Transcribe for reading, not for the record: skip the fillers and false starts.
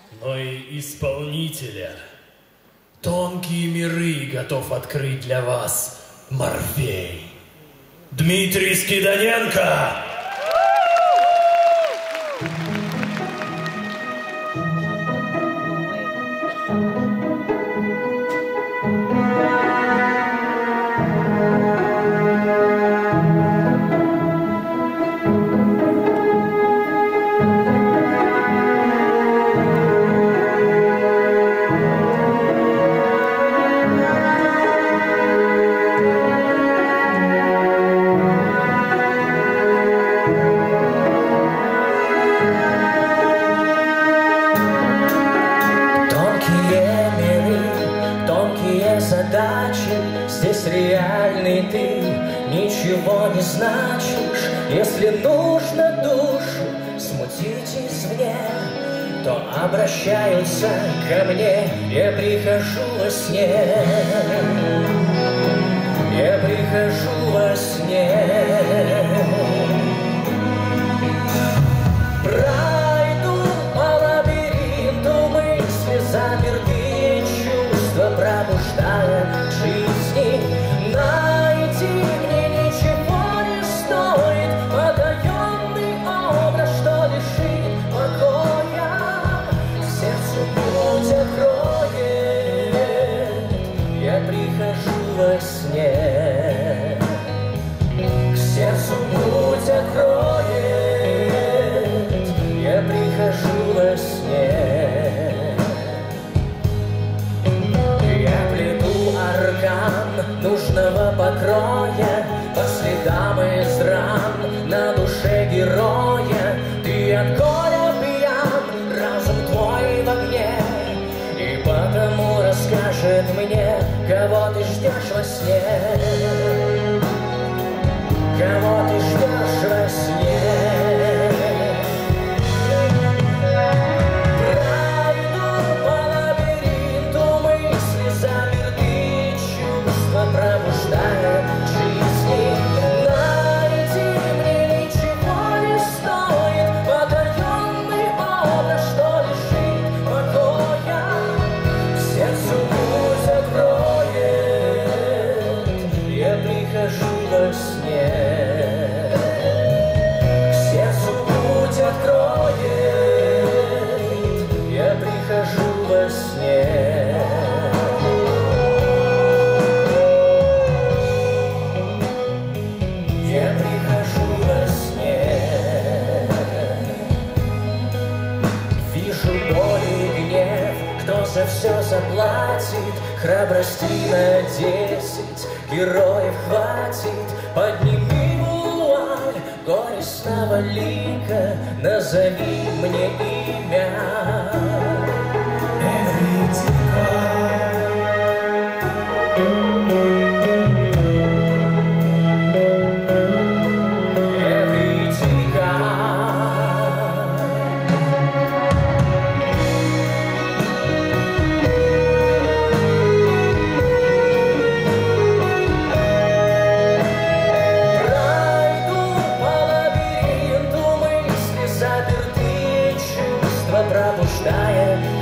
но и исполнителя. Тонкие миры готов открыть для вас Морфей. Дмитрий Скиданенко! Здесь реальный ты, ничего не значишь. Если нужно душу смутить извне, то обращаются ко мне. Я прихожу во сне, я прихожу во сне. Пройду по лабиринту мысли, запертые чувства пробуждая жизни. Найти мне ничего не стоит потаенный образ, что лишит покоя. Сердцу путь откроет, я прихожу во сне. К сердцу путь откроет, я прихожу во сне. Нужного покроя по следам из ран на душе героя. Ты от горя пьян, разум твой в огне, и потому расскажет мне, кого ты ждешь во сне, кого ты ждешь во сне. Пробуждая жизни, найти мне ничего не стоит потаенный образ, что лишит покоя. Сердцу путь откроет, я прихожу во сне. К сердцу путь откроет, я прихожу во сне. За все заплатит, храбрости на 10 героев хватит. Подними вуаль горестного лика, назови мне имя. Пробуждая